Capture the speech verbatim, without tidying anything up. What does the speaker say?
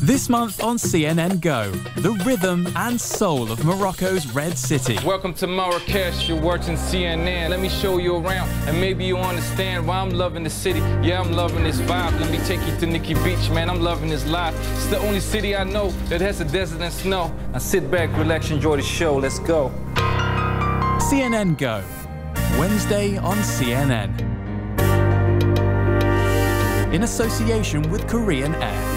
This month on C N N Go, the rhythm and soul of Morocco's Red City. Welcome to Marrakech, you're watching C N N. Let me show you around and maybe you understand why I'm loving the city. Yeah, I'm loving this vibe. Let me take you to Nikki Beach, man, I'm loving this life. It's the only city I know that has a desert and snow. Now sit back, relax, enjoy the show, let's go. C N N Go, Wednesday on C N N. In association with Korean Air.